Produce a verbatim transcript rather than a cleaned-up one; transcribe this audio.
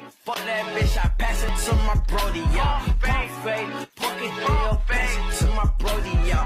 Fuck that bitch, I pass it to my brody, yeah. Pump fade, fuck it, deal, pass it to my brody, yeah.